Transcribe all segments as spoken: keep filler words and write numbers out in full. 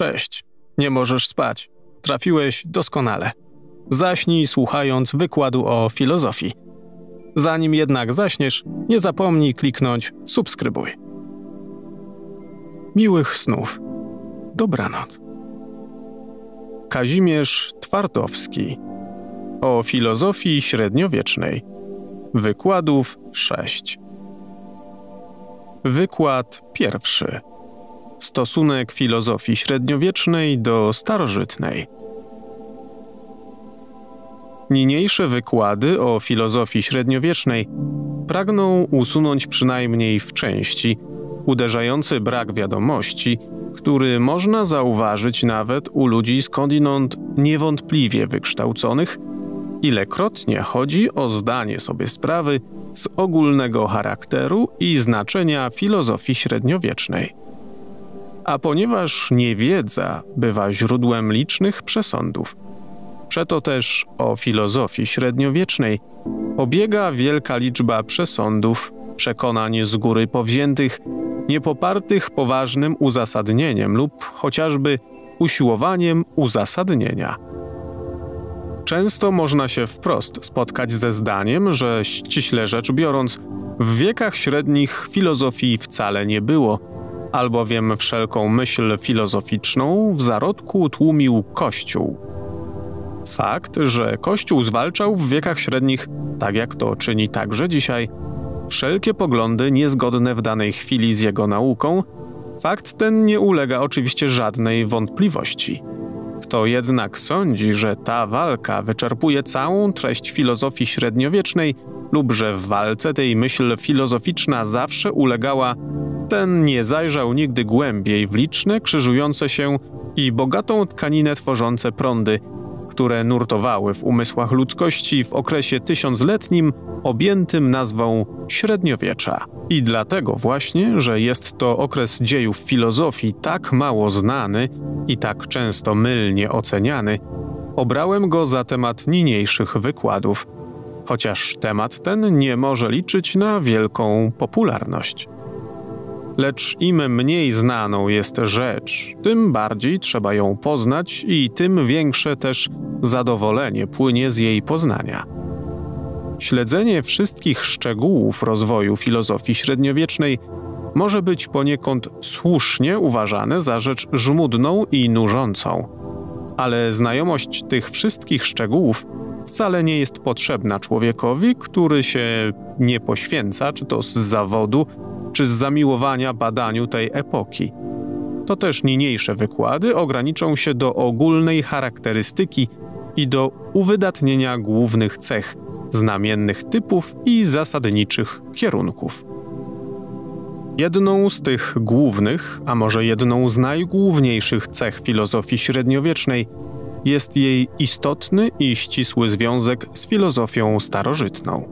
Cześć. Nie możesz spać. Trafiłeś doskonale. Zaśnij, słuchając wykładu o filozofii. Zanim jednak zaśniesz, nie zapomnij kliknąć subskrybuj. Miłych snów. Dobranoc. Kazimierz Twardowski. O filozofii średniowiecznej. Wykładów sześć. Wykład pierwszy. Stosunek filozofii średniowiecznej do starożytnej. Niniejsze wykłady o filozofii średniowiecznej pragną usunąć przynajmniej w części uderzający brak wiadomości, który można zauważyć nawet u ludzi skądinąd niewątpliwie wykształconych, ilekrotnie chodzi o zdanie sobie sprawy z ogólnego charakteru i znaczenia filozofii średniowiecznej. A ponieważ niewiedza bywa źródłem licznych przesądów, przeto też o filozofii średniowiecznej obiega wielka liczba przesądów, przekonań z góry powziętych, niepopartych poważnym uzasadnieniem lub chociażby usiłowaniem uzasadnienia. Często można się wprost spotkać ze zdaniem, że ściśle rzecz biorąc, w wiekach średnich filozofii wcale nie było, albowiem wszelką myśl filozoficzną w zarodku tłumił Kościół. Fakt, że Kościół zwalczał w wiekach średnich, tak jak to czyni także dzisiaj, wszelkie poglądy niezgodne w danej chwili z jego nauką, fakt ten nie ulega oczywiście żadnej wątpliwości. Kto jednak sądzi, że ta walka wyczerpuje całą treść filozofii średniowiecznej lub że w walce tej myśl filozoficzna zawsze ulegała, ten nie zajrzał nigdy głębiej w liczne, krzyżujące się i bogatą tkaninę tworzące prądy, które nurtowały w umysłach ludzkości w okresie tysiącletnim objętym nazwą średniowiecza. I dlatego właśnie, że jest to okres dziejów filozofii tak mało znany i tak często mylnie oceniany, obrałem go za temat niniejszych wykładów, chociaż temat ten nie może liczyć na wielką popularność. Lecz im mniej znaną jest rzecz, tym bardziej trzeba ją poznać i tym większe też zadowolenie płynie z jej poznania. Śledzenie wszystkich szczegółów rozwoju filozofii średniowiecznej może być poniekąd słusznie uważane za rzecz żmudną i nużącą, ale znajomość tych wszystkich szczegółów wcale nie jest potrzebna człowiekowi, który się nie poświęca, czy to z zawodu, czy z zamiłowania badaniu tej epoki. To też niniejsze wykłady ograniczą się do ogólnej charakterystyki i do uwydatnienia głównych cech, znamiennych typów i zasadniczych kierunków. Jedną z tych głównych, a może jedną z najgłówniejszych cech filozofii średniowiecznej jest jej istotny i ścisły związek z filozofią starożytną.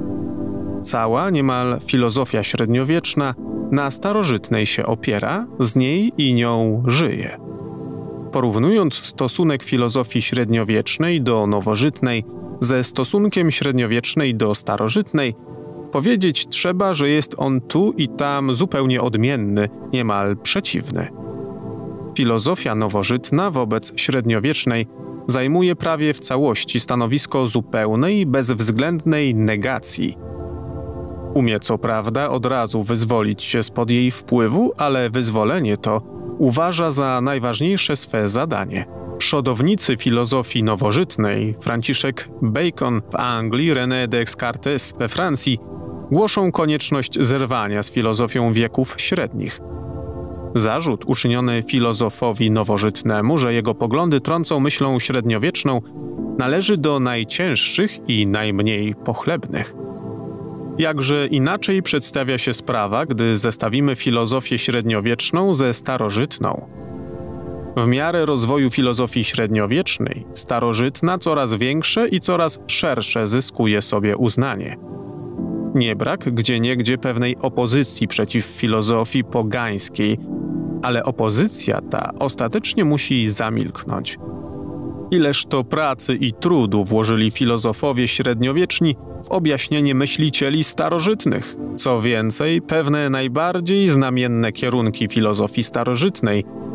Cała niemal filozofia średniowieczna na starożytnej się opiera, z niej i nią żyje. Porównując stosunek filozofii średniowiecznej do nowożytnej ze stosunkiem średniowiecznej do starożytnej, powiedzieć trzeba, że jest on tu i tam zupełnie odmienny, niemal przeciwny. Filozofia nowożytna wobec średniowiecznej zajmuje prawie w całości stanowisko zupełnej, bezwzględnej negacji. Umie co prawda od razu wyzwolić się spod jej wpływu, ale wyzwolenie to uważa za najważniejsze swe zadanie. Przodownicy filozofii nowożytnej, Franciszek Bacon w Anglii, René Descartes we Francji, głoszą konieczność zerwania z filozofią wieków średnich. Zarzut uczyniony filozofowi nowożytnemu, że jego poglądy trącą myślą średniowieczną, należy do najcięższych i najmniej pochlebnych. Jakże inaczej przedstawia się sprawa, gdy zestawimy filozofię średniowieczną ze starożytną. W miarę rozwoju filozofii średniowiecznej, starożytna coraz większe i coraz szersze zyskuje sobie uznanie. Nie brak gdzieniegdzie pewnej opozycji przeciw filozofii pogańskiej, ale opozycja ta ostatecznie musi zamilknąć. Ileż to pracy i trudu włożyli filozofowie średniowieczni w objaśnienie myślicieli starożytnych. Co więcej, pewne najbardziej znamienne kierunki filozofii starożytnej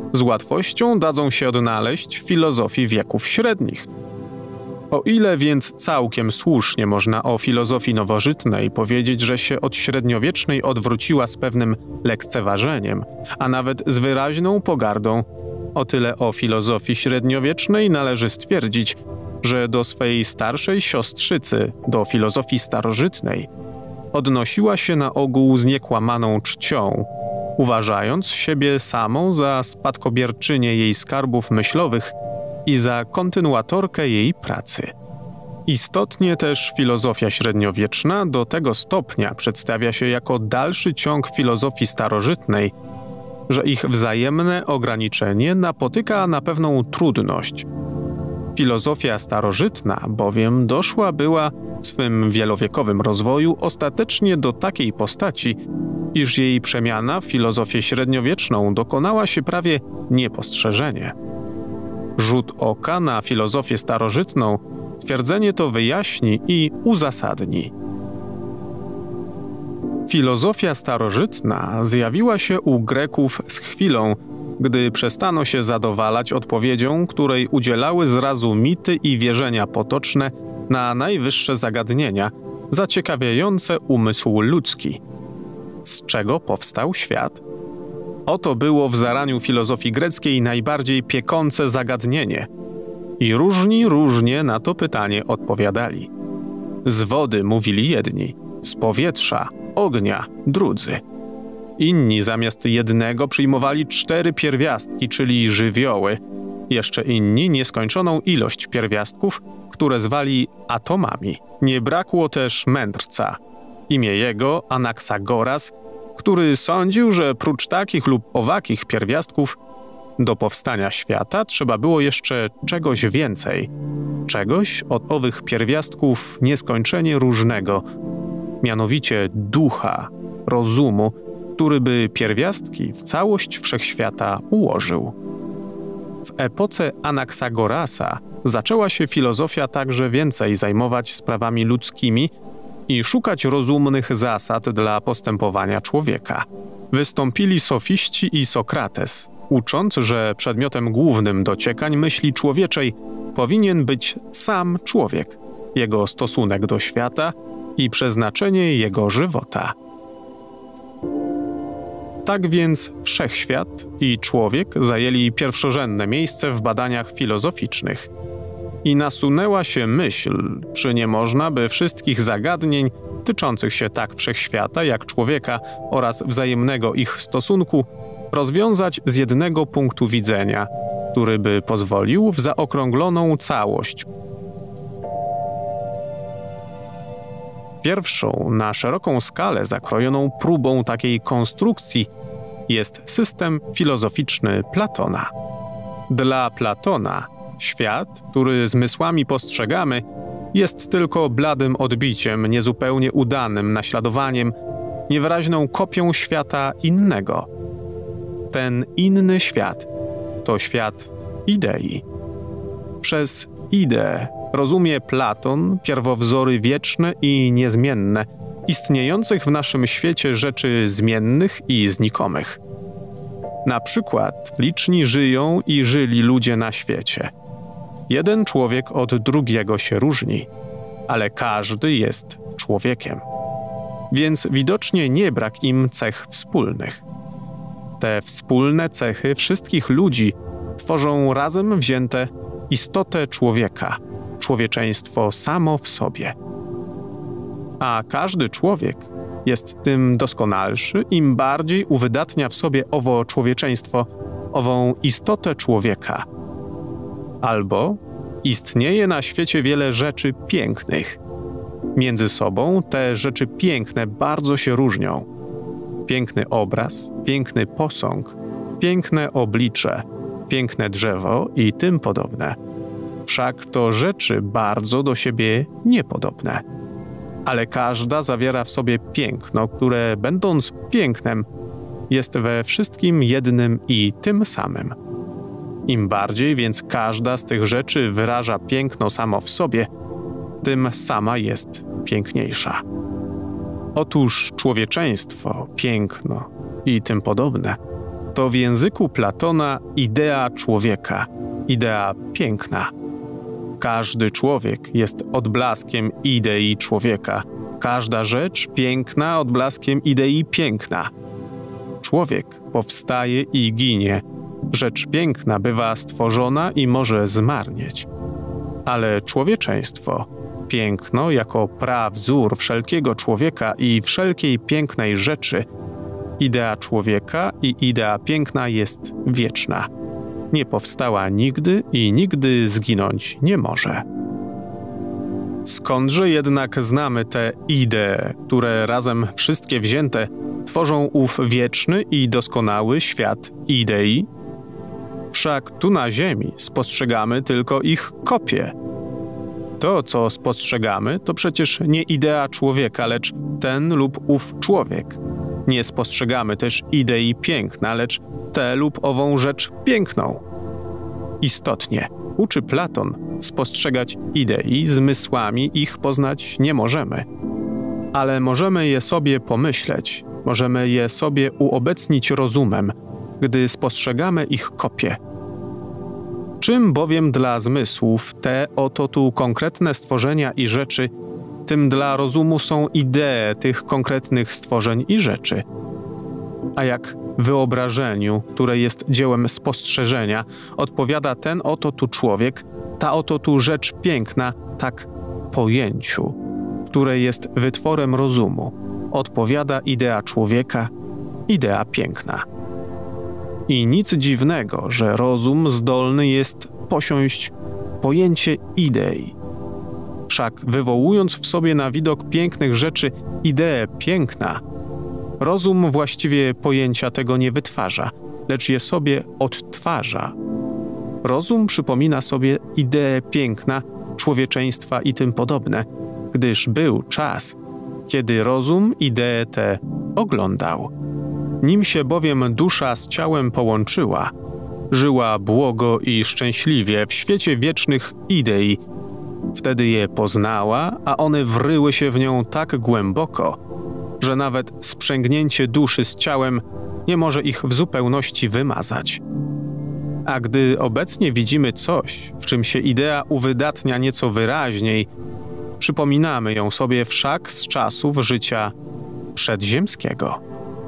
z łatwością dadzą się odnaleźć w filozofii wieków średnich. O ile więc całkiem słusznie można o filozofii nowożytnej powiedzieć, że się od średniowiecznej odwróciła z pewnym lekceważeniem, a nawet z wyraźną pogardą, o tyle o filozofii średniowiecznej należy stwierdzić, że do swej starszej siostrzycy, do filozofii starożytnej, odnosiła się na ogół z niekłamaną czcią, uważając siebie samą za spadkobierczynię jej skarbów myślowych i za kontynuatorkę jej pracy. Istotnie też filozofia średniowieczna do tego stopnia przedstawia się jako dalszy ciąg filozofii starożytnej, że ich wzajemne ograniczenie napotyka na pewną trudność. Filozofia starożytna bowiem doszła była w swym wielowiekowym rozwoju ostatecznie do takiej postaci, iż jej przemiana w filozofię średniowieczną dokonała się prawie niepostrzeżenie. Rzut oka na filozofię starożytną twierdzenie to wyjaśni i uzasadni. Filozofia starożytna zjawiła się u Greków z chwilą, gdy przestano się zadowalać odpowiedzią, której udzielały zrazu mity i wierzenia potoczne na najwyższe zagadnienia, zaciekawiające umysł ludzki. Z czego powstał świat? Oto było w zaraniu filozofii greckiej najbardziej piekące zagadnienie. I różni różnie na to pytanie odpowiadali. Z wody mówili jedni, z powietrza, ognia drudzy. Inni zamiast jednego przyjmowali cztery pierwiastki, czyli żywioły, jeszcze inni nieskończoną ilość pierwiastków, które zwali atomami. Nie brakło też mędrca. Imię jego Anaksagoras, który sądził, że prócz takich lub owakich pierwiastków do powstania świata trzeba było jeszcze czegoś więcej. Czegoś od owych pierwiastków nieskończenie różnego, mianowicie ducha, rozumu, który by pierwiastki w całość wszechświata ułożył. W epoce Anaksagorasa zaczęła się filozofia także więcej zajmować sprawami ludzkimi i szukać rozumnych zasad dla postępowania człowieka. Wystąpili sofiści i Sokrates, ucząc, że przedmiotem głównym dociekań myśli człowieczej powinien być sam człowiek, jego stosunek do świata i przeznaczenie jego żywota. Tak więc wszechświat i człowiek zajęli pierwszorzędne miejsce w badaniach filozoficznych. I nasunęła się myśl, czy nie można by wszystkich zagadnień tyczących się tak wszechświata jak człowieka oraz wzajemnego ich stosunku rozwiązać z jednego punktu widzenia, który by pozwolił w zaokrągloną całość. Pierwszą na szeroką skalę zakrojoną próbą takiej konstrukcji jest system filozoficzny Platona. Dla Platona świat, który zmysłami postrzegamy, jest tylko bladym odbiciem, niezupełnie udanym naśladowaniem, niewyraźną kopią świata innego. Ten inny świat to świat idei. Przez ideę rozumie Platon pierwowzory wieczne i niezmienne, istniejących w naszym świecie rzeczy zmiennych i znikomych. Na przykład liczni żyją i żyli ludzie na świecie. Jeden człowiek od drugiego się różni, ale każdy jest człowiekiem. Więc widocznie nie brak im cech wspólnych. Te wspólne cechy wszystkich ludzi tworzą razem wzięte istotę człowieka, człowieczeństwo samo w sobie. A każdy człowiek jest tym doskonalszy, im bardziej uwydatnia w sobie owo człowieczeństwo, ową istotę człowieka. Albo istnieje na świecie wiele rzeczy pięknych. Między sobą te rzeczy piękne bardzo się różnią. Piękny obraz, piękny posąg, piękne oblicze, piękne drzewo i tym podobne. Wszak to rzeczy bardzo do siebie niepodobne. Ale każda zawiera w sobie piękno, które, będąc pięknem, jest we wszystkim jednym i tym samym. Im bardziej więc każda z tych rzeczy wyraża piękno samo w sobie, tym sama jest piękniejsza. Otóż człowieczeństwo, piękno i tym podobne to w języku Platona idea człowieka, idea piękna. Każdy człowiek jest odblaskiem idei człowieka, każda rzecz piękna odblaskiem idei piękna. Człowiek powstaje i ginie, rzecz piękna bywa stworzona i może zmarnieć. Ale człowieczeństwo, piękno jako prawzór wszelkiego człowieka i wszelkiej pięknej rzeczy, idea człowieka i idea piękna jest wieczna. Nie powstała nigdy i nigdy zginąć nie może. Skądże jednak znamy te idee, które razem wszystkie wzięte tworzą ów wieczny i doskonały świat idei? Wszak tu na ziemi spostrzegamy tylko ich kopie. To, co spostrzegamy, to przecież nie idea człowieka, lecz ten lub ów człowiek. Nie spostrzegamy też idei piękna, lecz tę lub ową rzecz piękną. Istotnie, uczy Platon, spostrzegać idei, zmysłami ich poznać nie możemy. Ale możemy je sobie pomyśleć, możemy je sobie uobecnić rozumem, gdy spostrzegamy ich kopie. Czym bowiem dla zmysłów te oto tu konkretne stworzenia i rzeczy, tym dla rozumu są idee tych konkretnych stworzeń i rzeczy. A jak wyobrażeniu, które jest dziełem spostrzeżenia, odpowiada ten oto tu człowiek, ta oto tu rzecz piękna, tak pojęciu, które jest wytworem rozumu, odpowiada idea człowieka, idea piękna. I nic dziwnego, że rozum zdolny jest posiąść pojęcie idei. Wszak wywołując w sobie na widok pięknych rzeczy ideę piękna, rozum właściwie pojęcia tego nie wytwarza, lecz je sobie odtwarza. Rozum przypomina sobie ideę piękna, człowieczeństwa i tym podobne, gdyż był czas, kiedy rozum ideę te oglądał. Nim się bowiem dusza z ciałem połączyła, żyła błogo i szczęśliwie w świecie wiecznych idei. Wtedy je poznała, a one wryły się w nią tak głęboko, że nawet sprzęgnięcie duszy z ciałem nie może ich w zupełności wymazać. A gdy obecnie widzimy coś, w czym się idea uwydatnia nieco wyraźniej, przypominamy ją sobie wszak z czasów życia przedziemskiego.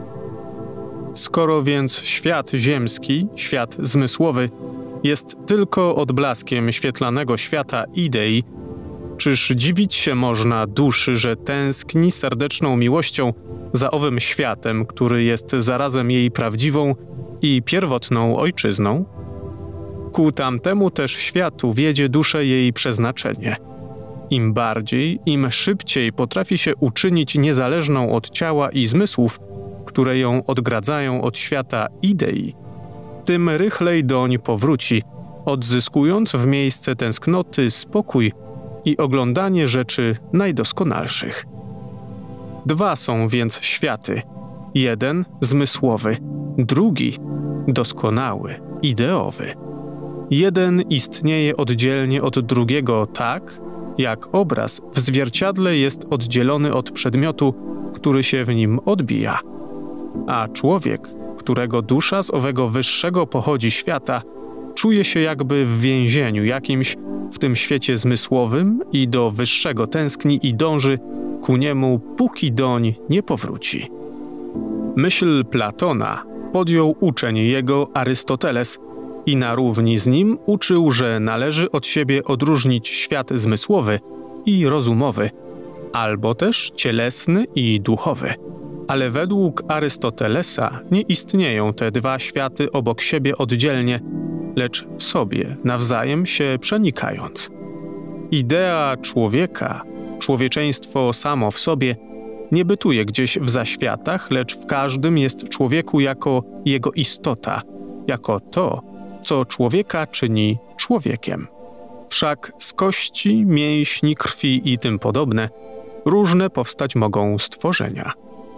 Skoro więc świat ziemski, świat zmysłowy, jest tylko odblaskiem świetlanego świata idei, czyż dziwić się można duszy, że tęskni serdeczną miłością za owym światem, który jest zarazem jej prawdziwą i pierwotną ojczyzną? Ku tamtemu też światu wiedzie duszę jej przeznaczenie. Im bardziej, im szybciej potrafi się uczynić niezależną od ciała i zmysłów, które ją odgradzają od świata idei, tym rychlej doń powróci, odzyskując w miejsce tęsknoty spokój i oglądanie rzeczy najdoskonalszych. Dwa są więc światy. Jeden zmysłowy, drugi doskonały, ideowy. Jeden istnieje oddzielnie od drugiego tak, jak obraz w zwierciadle jest oddzielony od przedmiotu, który się w nim odbija. A człowiek, którego dusza z owego wyższego pochodzi świata, czuje się jakby w więzieniu jakimś w tym świecie zmysłowym i do wyższego tęskni i dąży ku niemu, póki doń nie powróci. Myśl Platona podjął uczeń jego Arystoteles i na równi z nim uczył, że należy od siebie odróżnić świat zmysłowy i rozumowy, albo też cielesny i duchowy. Ale według Arystotelesa nie istnieją te dwa światy obok siebie oddzielnie, lecz w sobie, nawzajem się przenikając. Idea człowieka, człowieczeństwo samo w sobie, nie bytuje gdzieś w zaświatach, lecz w każdym jest człowieku jako jego istota, jako to, co człowieka czyni człowiekiem. Wszak z kości, mięśni, krwi i tym podobne różne powstać mogą stworzenia.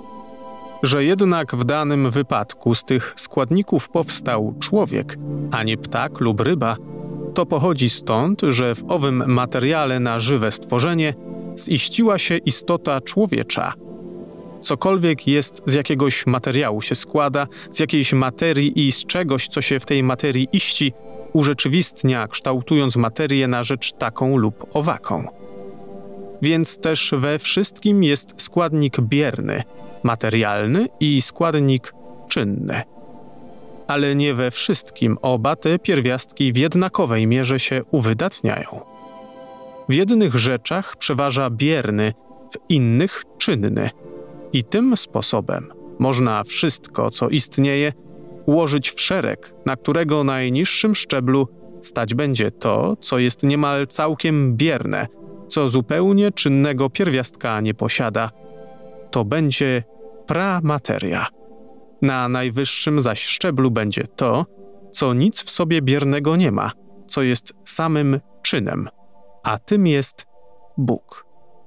Że jednak w danym wypadku z tych składników powstał człowiek, a nie ptak lub ryba, to pochodzi stąd, że w owym materiale na żywe stworzenie ziściła się istota człowiecza. Cokolwiek jest z jakiegoś materiału się składa, z jakiejś materii i z czegoś, co się w tej materii iści, urzeczywistnia, kształtując materię na rzecz taką lub owaką. Więc też we wszystkim jest składnik bierny, materialny i składnik czynny. Ale nie we wszystkim oba te pierwiastki w jednakowej mierze się uwydatniają. W jednych rzeczach przeważa bierny, w innych czynny. I tym sposobem można wszystko, co istnieje, ułożyć w szereg, na którego najniższym szczeblu stać będzie to, co jest niemal całkiem bierne, co zupełnie czynnego pierwiastka nie posiada. To będzie pramateria. Na najwyższym zaś szczeblu będzie to, co nic w sobie biernego nie ma, co jest samym czynem, a tym jest Bóg.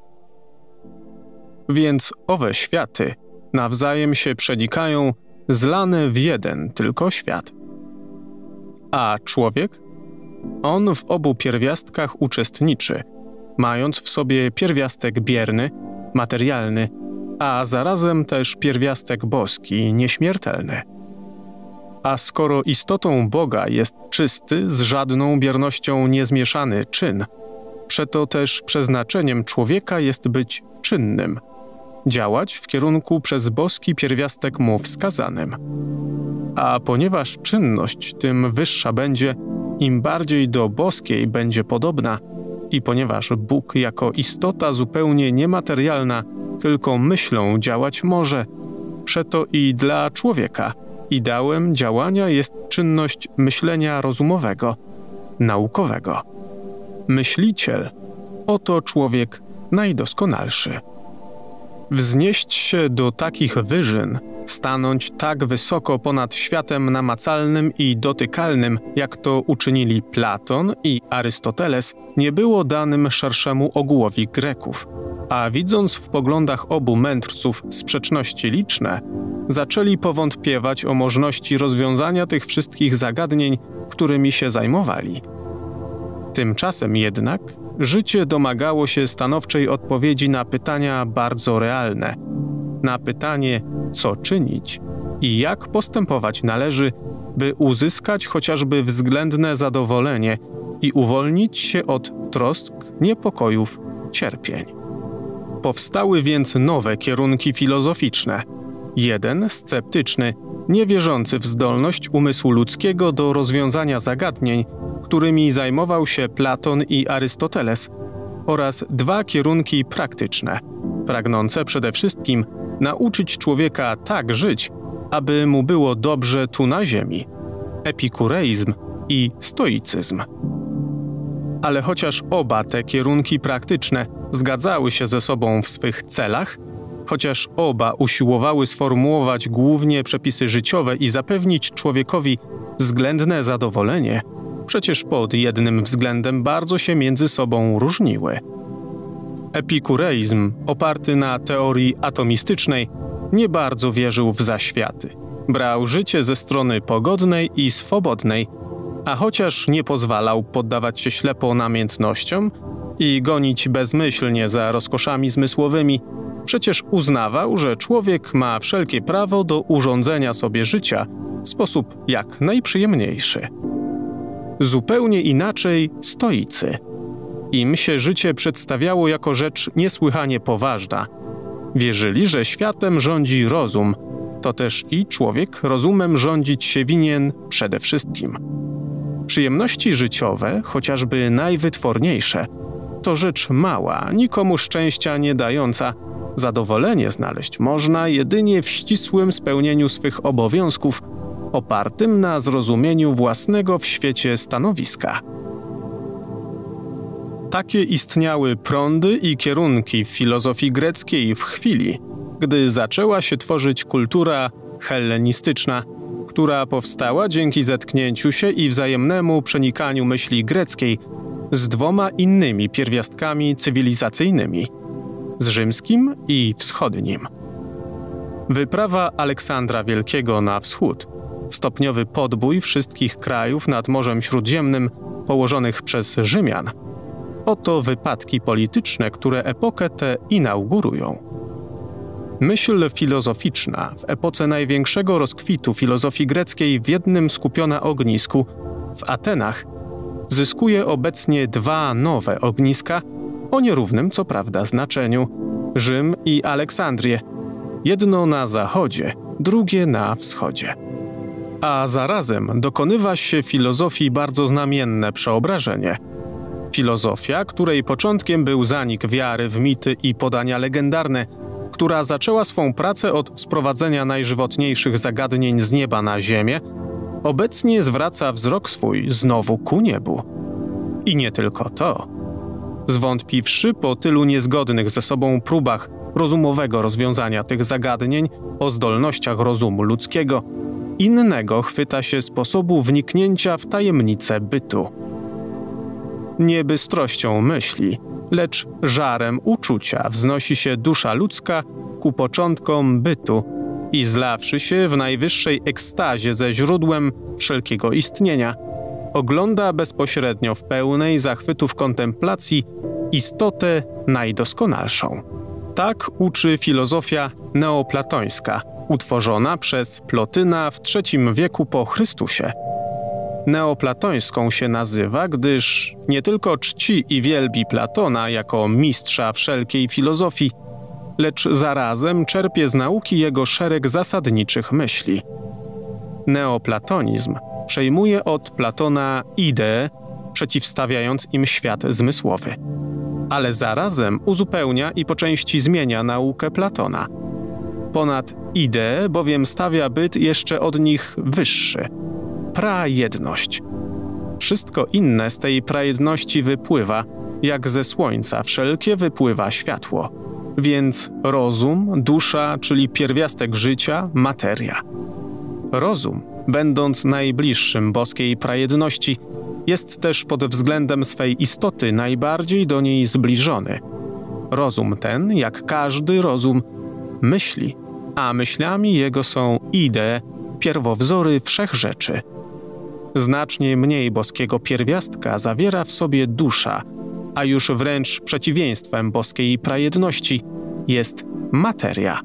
Więc owe światy nawzajem się przenikają, zlane w jeden tylko świat. A człowiek? On w obu pierwiastkach uczestniczy, mając w sobie pierwiastek bierny, materialny, a zarazem też pierwiastek boski, nieśmiertelny. A skoro istotą Boga jest czysty, z żadną biernością niezmieszany czyn, przeto też przeznaczeniem człowieka jest być czynnym, działać w kierunku przez boski pierwiastek mu wskazanym. A ponieważ czynność tym wyższa będzie, im bardziej do boskiej będzie podobna, i ponieważ Bóg jako istota zupełnie niematerialna tylko myślą działać może, przeto i dla człowieka ideałem działania jest czynność myślenia rozumowego, naukowego. Myśliciel – oto człowiek najdoskonalszy. Wznieść się do takich wyżyn, stanąć tak wysoko ponad światem namacalnym i dotykalnym, jak to uczynili Platon i Arystoteles, nie było danym szerszemu ogółowi Greków, a widząc w poglądach obu mędrców sprzeczności liczne, zaczęli powątpiewać o możności rozwiązania tych wszystkich zagadnień, którymi się zajmowali. Tymczasem jednak życie domagało się stanowczej odpowiedzi na pytania bardzo realne. Na pytanie, co czynić i jak postępować należy, by uzyskać chociażby względne zadowolenie i uwolnić się od trosk, niepokojów, cierpień. Powstały więc nowe kierunki filozoficzne. Jeden sceptyczny, niewierzący w zdolność umysłu ludzkiego do rozwiązania zagadnień, którymi zajmował się Platon i Arystoteles, oraz dwa kierunki praktyczne, pragnące przede wszystkim nauczyć człowieka tak żyć, aby mu było dobrze tu na ziemi – epikureizm i stoicyzm. Ale chociaż oba te kierunki praktyczne zgadzały się ze sobą w swych celach, chociaż oba usiłowały sformułować głównie przepisy życiowe i zapewnić człowiekowi względne zadowolenie, przecież pod jednym względem bardzo się między sobą różniły. Epikureizm, oparty na teorii atomistycznej, nie bardzo wierzył w zaświaty. Brał życie ze strony pogodnej i swobodnej, a chociaż nie pozwalał poddawać się ślepo namiętnościom i gonić bezmyślnie za rozkoszami zmysłowymi, przecież uznawał, że człowiek ma wszelkie prawo do urządzenia sobie życia w sposób jak najprzyjemniejszy. Zupełnie inaczej stoicy. Im się życie przedstawiało jako rzecz niesłychanie poważna. Wierzyli, że światem rządzi rozum, to też i człowiek rozumem rządzić się winien przede wszystkim. Przyjemności życiowe, chociażby najwytworniejsze, to rzecz mała, nikomu szczęścia nie dająca. Zadowolenie znaleźć można jedynie w ścisłym spełnieniu swych obowiązków, opartym na zrozumieniu własnego w świecie stanowiska. Takie istniały prądy i kierunki w filozofii greckiej w chwili, gdy zaczęła się tworzyć kultura hellenistyczna, która powstała dzięki zetknięciu się i wzajemnemu przenikaniu myśli greckiej z dwoma innymi pierwiastkami cywilizacyjnymi – z rzymskim i wschodnim. Wyprawa Aleksandra Wielkiego na wschód, stopniowy podbój wszystkich krajów nad Morzem Śródziemnym położonych przez Rzymian – oto wypadki polityczne, które epokę tę inaugurują. Myśl filozoficzna w epoce największego rozkwitu filozofii greckiej w jednym skupiona ognisku, w Atenach, zyskuje obecnie dwa nowe ogniska o nierównym co prawda znaczeniu – Rzym i Aleksandrię. Jedno na zachodzie, drugie na wschodzie. A zarazem dokonywa się filozofii bardzo znamienne przeobrażenie. Filozofia, której początkiem był zanik wiary w mity i podania legendarne, która zaczęła swą pracę od sprowadzenia najżywotniejszych zagadnień z nieba na ziemię, obecnie zwraca wzrok swój znowu ku niebu. I nie tylko to. Zwątpiwszy po tylu niezgodnych ze sobą próbach rozumowego rozwiązania tych zagadnień o zdolnościach rozumu ludzkiego, innego chwyta się sposobu wniknięcia w tajemnice bytu. Nie bystrością myśli, lecz żarem uczucia wznosi się dusza ludzka ku początkom bytu i zlawszy się w najwyższej ekstazie ze źródłem wszelkiego istnienia, ogląda bezpośrednio w pełnej zachwytów kontemplacji istotę najdoskonalszą. Tak uczy filozofia neoplatońska, utworzona przez Plotyna w trzecim wieku po Chrystusie. Neoplatońską się nazywa, gdyż nie tylko czci i wielbi Platona jako mistrza wszelkiej filozofii, lecz zarazem czerpie z nauki jego szereg zasadniczych myśli. Neoplatonizm przejmuje od Platona ideę, przeciwstawiając im świat zmysłowy, ale zarazem uzupełnia i po części zmienia naukę Platona. Ponad ideę bowiem stawia byt jeszcze od nich wyższy – prajedność. Wszystko inne z tej prajedności wypływa, jak ze słońca wszelkie wypływa światło. Więc rozum, dusza, czyli pierwiastek życia, materia. Rozum, będąc najbliższym boskiej prajedności, jest też pod względem swej istoty najbardziej do niej zbliżony. Rozum ten, jak każdy rozum, myśli, a myślami jego są idee, pierwowzory wszechrzeczy. Znacznie mniej boskiego pierwiastka zawiera w sobie dusza, a już wręcz przeciwieństwem boskiej prajedności jest materia.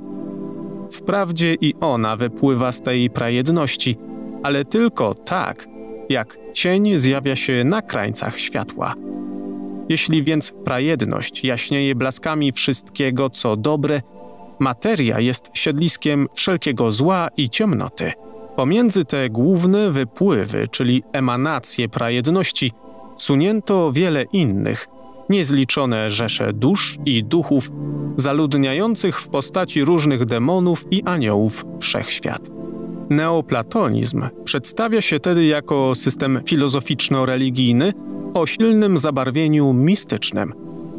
Wprawdzie i ona wypływa z tej prajedności, ale tylko tak, jak cień zjawia się na krańcach światła. Jeśli więc prajedność jaśnieje blaskami wszystkiego, co dobre, materia jest siedliskiem wszelkiego zła i ciemnoty. Pomiędzy te główne wypływy, czyli emanacje prajedności, sunięto wiele innych, niezliczone rzesze dusz i duchów, zaludniających w postaci różnych demonów i aniołów wszechświat. Neoplatonizm przedstawia się tedy jako system filozoficzno-religijny o silnym zabarwieniu mistycznym.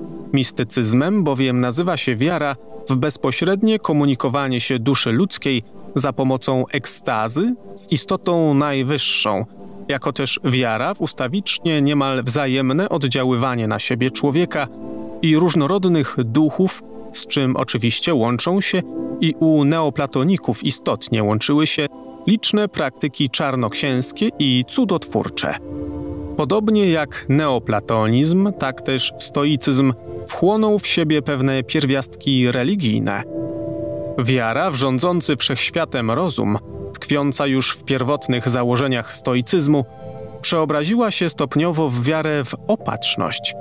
Mistycyzmem bowiem nazywa się wiara w bezpośrednie komunikowanie się duszy ludzkiej za pomocą ekstazy z istotą najwyższą, jako też wiara w ustawicznie niemal wzajemne oddziaływanie na siebie człowieka i różnorodnych duchów, z czym oczywiście łączą się i u neoplatoników istotnie łączyły się liczne praktyki czarnoksięskie i cudotwórcze. Podobnie jak neoplatonizm, tak też stoicyzm wchłonął w siebie pewne pierwiastki religijne. Wiara w rządzący wszechświatem rozum, tkwiąca już w pierwotnych założeniach stoicyzmu, przeobraziła się stopniowo w wiarę w opatrzność.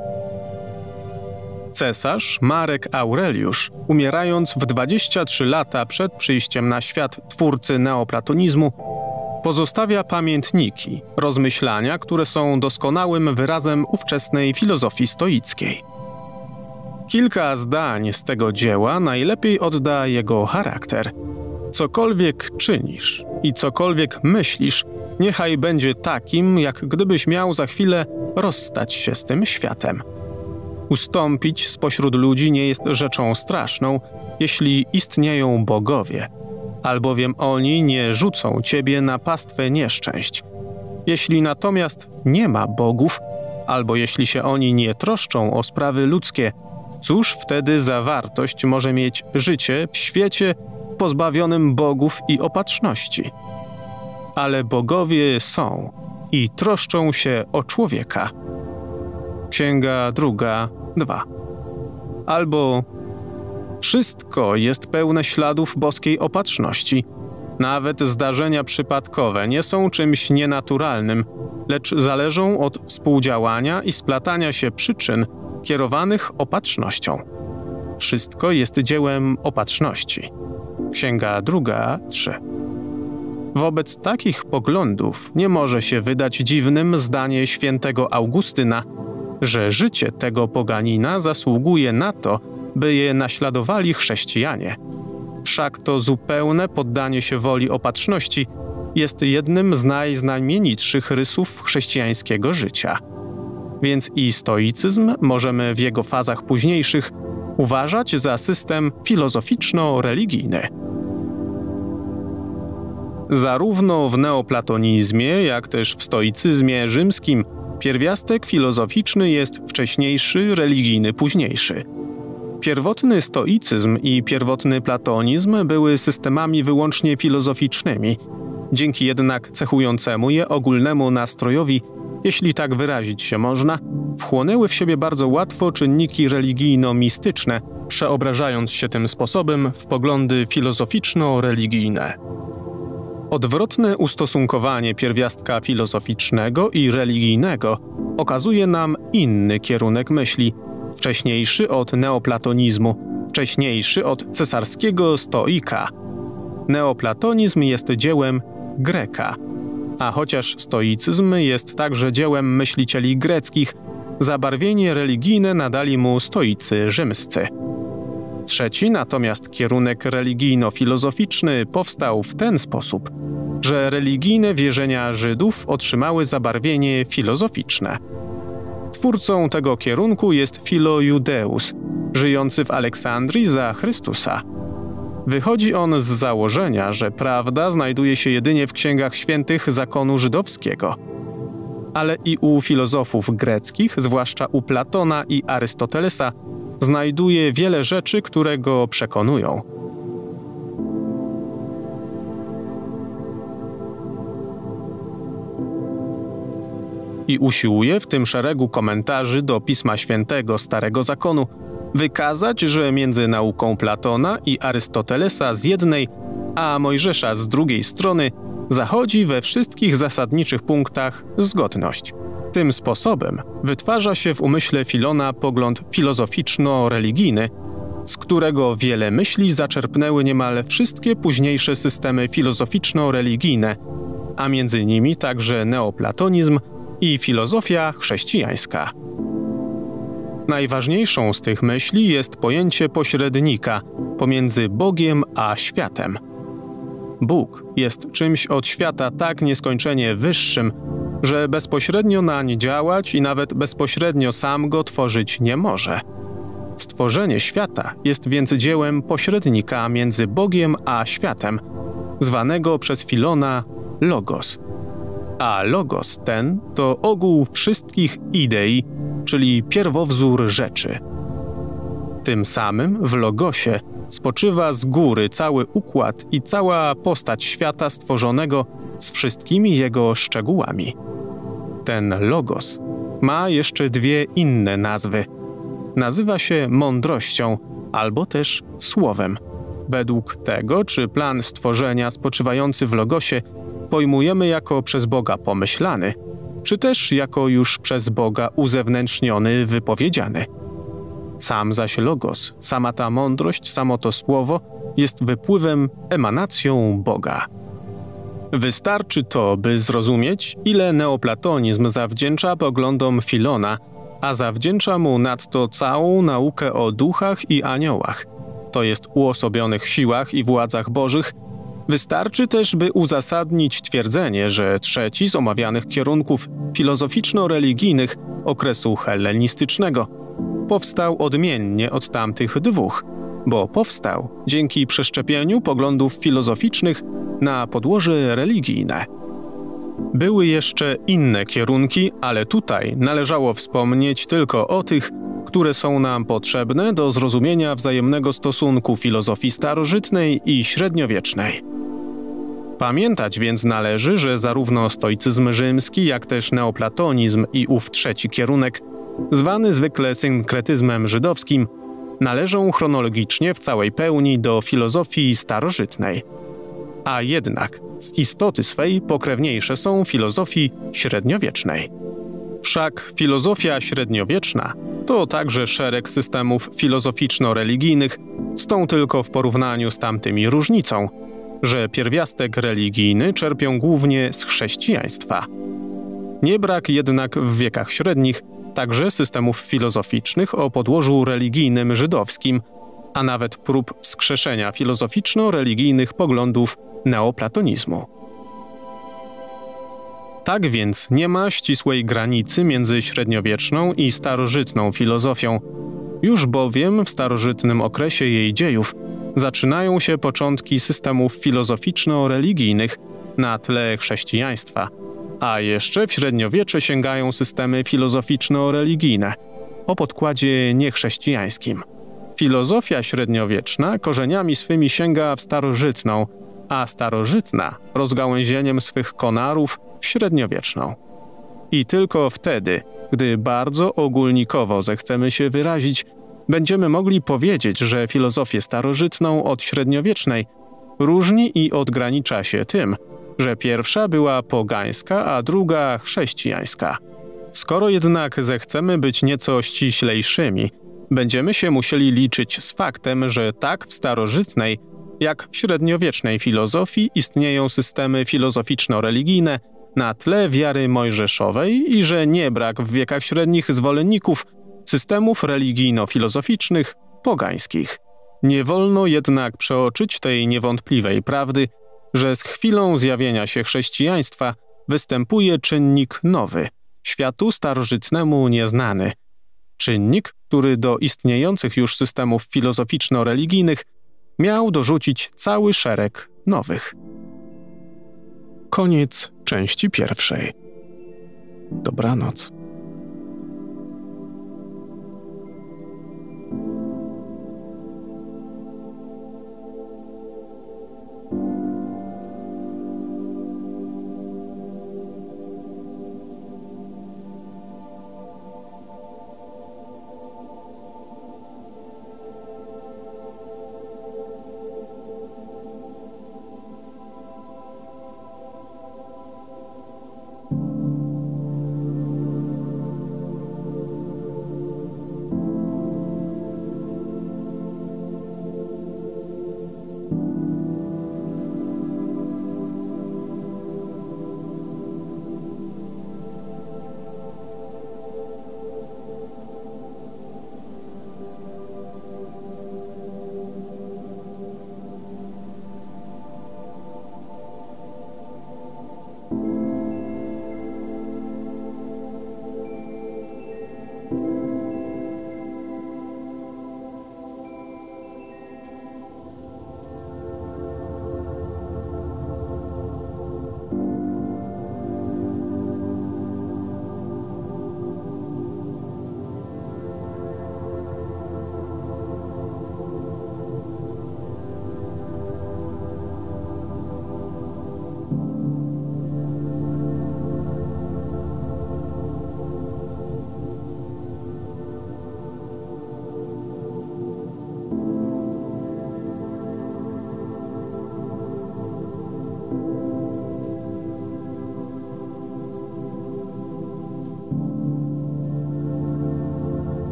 Cesarz Marek Aureliusz, umierając w dwadzieścia trzy lata przed przyjściem na świat twórcy neoplatonizmu, pozostawia pamiętniki, rozmyślania, które są doskonałym wyrazem ówczesnej filozofii stoickiej. Kilka zdań z tego dzieła najlepiej odda jego charakter. Cokolwiek czynisz i cokolwiek myślisz, niechaj będzie takim, jak gdybyś miał za chwilę rozstać się z tym światem. Ustąpić spośród ludzi nie jest rzeczą straszną, jeśli istnieją bogowie, albowiem oni nie rzucą ciebie na pastwę nieszczęść. Jeśli natomiast nie ma bogów, albo jeśli się oni nie troszczą o sprawy ludzkie, cóż wtedy za wartość może mieć życie w świecie pozbawionym bogów i opatrzności? Ale bogowie są i troszczą się o człowieka. Księga druga, dwa. Albo Wszystko jest pełne śladów boskiej opatrzności. Nawet zdarzenia przypadkowe nie są czymś nienaturalnym, lecz zależą od współdziałania i splatania się przyczyn kierowanych opatrznością. Wszystko jest dziełem opatrzności. Księga druga, trzy. Wobec takich poglądów nie może się wydać dziwnym zdanie świętego Augustyna, że życie tego poganina zasługuje na to, by je naśladowali chrześcijanie. Wszak to zupełne poddanie się woli opatrzności jest jednym z najznamienitszych rysów chrześcijańskiego życia. Więc i stoicyzm możemy w jego fazach późniejszych uważać za system filozoficzno-religijny. Zarówno w neoplatonizmie, jak też w stoicyzmie rzymskim pierwiastek filozoficzny jest wcześniejszy, religijny późniejszy. Pierwotny stoicyzm i pierwotny platonizm były systemami wyłącznie filozoficznymi, dzięki jednak cechującemu je ogólnemu nastrojowi, jeśli tak wyrazić się można, wchłonęły w siebie bardzo łatwo czynniki religijno-mistyczne, przeobrażając się tym sposobem w poglądy filozoficzno-religijne. Odwrotne ustosunkowanie pierwiastka filozoficznego i religijnego okazuje nam inny kierunek myśli, wcześniejszy od neoplatonizmu, wcześniejszy od cesarskiego stoika. Neoplatonizm jest dziełem Greka, a chociaż stoicyzm jest także dziełem myślicieli greckich, zabarwienie religijne nadali mu stoicy rzymscy. Trzeci natomiast kierunek religijno-filozoficzny powstał w ten sposób, że religijne wierzenia Żydów otrzymały zabarwienie filozoficzne. Twórcą tego kierunku jest Philo Judeus, żyjący w Aleksandrii za Chrystusa. Wychodzi on z założenia, że prawda znajduje się jedynie w księgach świętych zakonu żydowskiego. Ale i u filozofów greckich, zwłaszcza u Platona i Arystotelesa, znajduje wiele rzeczy, które go przekonują. I usiłuje w tym szeregu komentarzy do Pisma Świętego Starego Zakonu wykazać, że między nauką Platona i Arystotelesa z jednej, a Mojżesza z drugiej strony zachodzi we wszystkich zasadniczych punktach zgodność. Tym sposobem wytwarza się w umyśle Filona pogląd filozoficzno-religijny, z którego wiele myśli zaczerpnęły niemal wszystkie późniejsze systemy filozoficzno-religijne, a między nimi także neoplatonizm i filozofia chrześcijańska. Najważniejszą z tych myśli jest pojęcie pośrednika pomiędzy Bogiem a światem. Bóg jest czymś od świata tak nieskończenie wyższym, że bezpośrednio nań działać i nawet bezpośrednio sam go tworzyć nie może. Stworzenie świata jest więc dziełem pośrednika między Bogiem a światem, zwanego przez Filona Logos. A Logos ten to ogół wszystkich idei, czyli pierwowzór rzeczy. Tym samym w Logosie spoczywa z góry cały układ i cała postać świata stworzonego z wszystkimi jego szczegółami. Ten Logos ma jeszcze dwie inne nazwy. Nazywa się mądrością albo też słowem. Według tego, czy plan stworzenia spoczywający w Logosie pojmujemy jako przez Boga pomyślany, czy też jako już przez Boga uzewnętrzniony, wypowiedziany. Sam zaś Logos, sama ta mądrość, samo to słowo jest wypływem, emanacją Boga. Wystarczy to, by zrozumieć, ile neoplatonizm zawdzięcza poglądom Filona, a zawdzięcza mu nadto całą naukę o duchach i aniołach, to jest uosobionych siłach i władzach bożych. Wystarczy też, by uzasadnić twierdzenie, że trzeci z omawianych kierunków filozoficzno-religijnych okresu hellenistycznego powstał odmiennie od tamtych dwóch, bo powstał dzięki przeszczepieniu poglądów filozoficznych na podłoże religijne. Były jeszcze inne kierunki, ale tutaj należało wspomnieć tylko o tych, które są nam potrzebne do zrozumienia wzajemnego stosunku filozofii starożytnej i średniowiecznej. Pamiętać więc należy, że zarówno stoicyzm rzymski, jak też neoplatonizm i ów trzeci kierunek, zwany zwykle synkretyzmem żydowskim, należą chronologicznie w całej pełni do filozofii starożytnej, a jednak z istoty swej pokrewniejsze są filozofii średniowiecznej. Wszak filozofia średniowieczna to także szereg systemów filozoficzno-religijnych, z tą tylko w porównaniu z tamtymi różnicą, że pierwiastek religijny czerpią głównie z chrześcijaństwa. Nie brak jednak w wiekach średnich także systemów filozoficznych o podłożu religijnym żydowskim, a nawet prób wskrzeszenia filozoficzno-religijnych poglądów neoplatonizmu. Tak więc nie ma ścisłej granicy między średniowieczną i starożytną filozofią, już bowiem w starożytnym okresie jej dziejów zaczynają się początki systemów filozoficzno-religijnych na tle chrześcijaństwa, a jeszcze w średniowiecze sięgają systemy filozoficzno-religijne o podkładzie niechrześcijańskim. Filozofia średniowieczna korzeniami swymi sięga w starożytną, a starożytna rozgałęzieniem swych konarów w średniowieczną. I tylko wtedy, gdy bardzo ogólnikowo zechcemy się wyrazić, będziemy mogli powiedzieć, że filozofię starożytną od średniowiecznej różni i odgranicza się tym, że pierwsza była pogańska, a druga chrześcijańska. Skoro jednak zechcemy być nieco ściślejszymi, będziemy się musieli liczyć z faktem, że tak w starożytnej, jak w średniowiecznej filozofii istnieją systemy filozoficzno-religijne na tle wiary mojżeszowej i że nie brak w wiekach średnich zwolenników systemów religijno-filozoficznych pogańskich. Nie wolno jednak przeoczyć tej niewątpliwej prawdy, że z chwilą zjawienia się chrześcijaństwa występuje czynnik nowy, światu starożytnemu nieznany. Czynnik, który do istniejących już systemów filozoficzno-religijnych miał dorzucić cały szereg nowych. Koniec części pierwszej. Dobranoc.